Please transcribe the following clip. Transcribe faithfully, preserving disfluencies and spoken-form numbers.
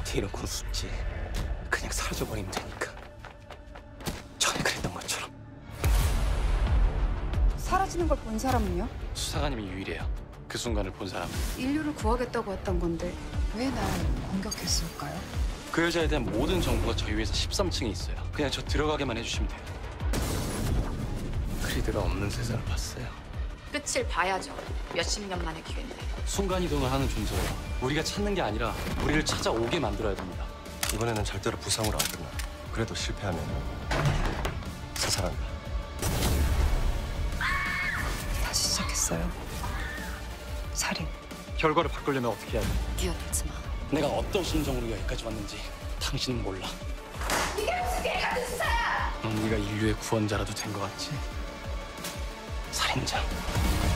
이렇게 숨지. 그냥 사라져버리면 되니까. 전에 그랬던 것처럼. 사라지는 걸 본 사람은요? 수사관님이 유일해요. 그 순간을 본 사람은. 인류를 구하겠다고 했던 건데 왜 날 공격했을까요? 그 여자에 대한 모든 정보가 저희 회사 십삼 층에 있어요. 그냥 저 들어가게만 해주시면 돼요. 크리드가 없는 세상을 봤어요. 끝을 봐야죠. 몇십 년 만의 기회인데. 순간이동을 하는 존재예요. 우리가 찾는 게 아니라 우리를 찾아오게 만들어야 됩니다. 이번에는 절대로 부상으로 안 끝나. 그래도 실패하면 사살한다. 다시 시작했어요. 살인. 결과를 바꾸려면 어떻게 해야 돼? 뛰어들지 마. 내가 어떤 심정으로 여기까지 왔는지 당신은 몰라. 이게 무슨 개 같은 수사야! 넌 네가 인류의 구원자라도 된 것 같지? 살인자.